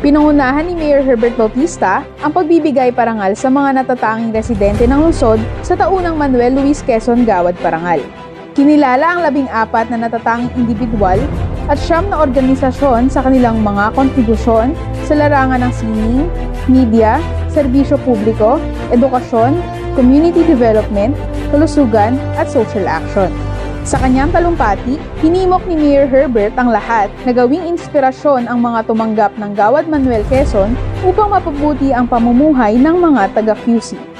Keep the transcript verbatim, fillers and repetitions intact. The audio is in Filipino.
Pinangunahan ni Mayor Herbert Bautista ang pagbibigay parangal sa mga natatanging residente ng lungsod sa taunang Manuel Luis Quezon Gawad Parangal. Kinilala ang labing apat na natatanging individual at siyam na organisasyon sa kanilang mga kontribusyon sa larangan ng sining, media, serbisyo publiko, edukasyon, community development, kalusugan at social action. Sa kanyang talumpati, hinimok ni Mayor Herbert ang lahat na gawing inspirasyon ang mga tumanggap ng Gawad Manuel Quezon upang mapabuti ang pamumuhay ng mga taga-Q C.